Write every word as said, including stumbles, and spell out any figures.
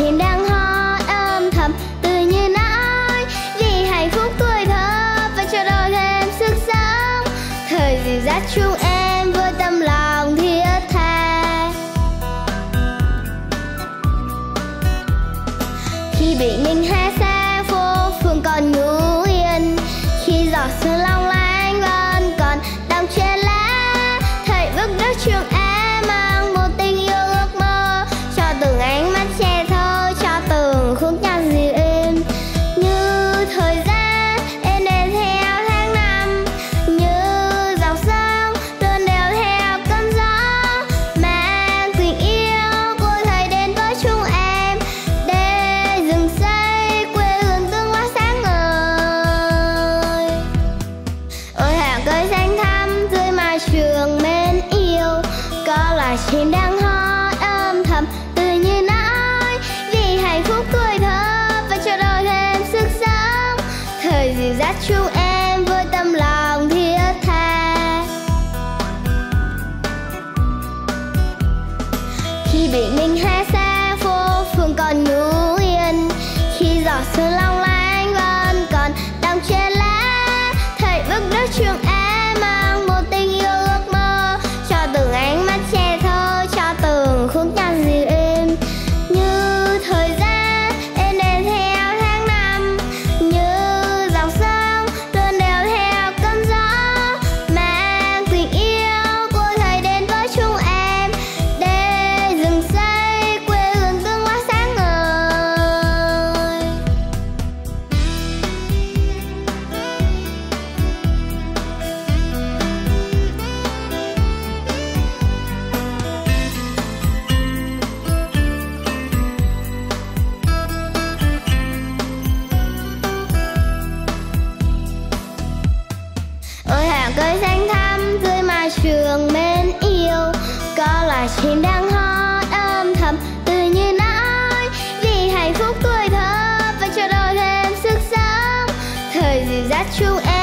chim đang hót âm thầm từ như nói, vì hạnh phúc tuổi thơ và cho đôi thêm sức sống. Thời dịu dắt chúng em với tâm lòng thiết tha. Khi bình minh hai xa phố phường còn ngủ yên, khi giọt sương long lanh vẫn còn đọng trên lá, thầy bước đất trường em mang một tình yêu ước mơ cho từng ánh mắt trẻ thơ, cho từng khúc nhạc dịu êm. Như thời gian em đến theo tháng năm, như dòng sông luôn đều theo cơn gió, mang tình yêu của thầy đến với chúng em để dựng xây quê hương tương lai sáng ngời. Ôi hàng cây xanh thắm dưới mái trường mến yêu, có loài chim đang hót âm thầm từ như nói, vì hạnh phúc tuổi thơ và cho đôi thêm sức sống. Thời dịu dắt chúng em với tâm lòng thiết tha. Khi bình minh hai xa phố phường còn ngủ yên, khi giọt sương long lanh vẫn còn đọng trên lá, thầy bước đất trường em mang một tình yêu ước mơ cho từng ánh mắt trẻ thơ, cho từng khúc nhạc dịu êm. Như thời gian em đến theo tháng năm, như dòng sông luôn đều theo cơn gió, mang tình yêu của thầy đến với chúng em để dựng xây quê hương tương lai sáng ngời. Ôi hàng cây xanh thắm dưới mái trường mến yêu, có loài chim đang hót âm thầm từ như nói, vì hạnh phúc tuổi thơ và cho đôi thêm sức sống. Thời dịu dắt chúng em